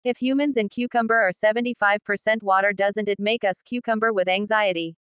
If humans and cucumber are 75% water, doesn't it make us cucumber with anxiety?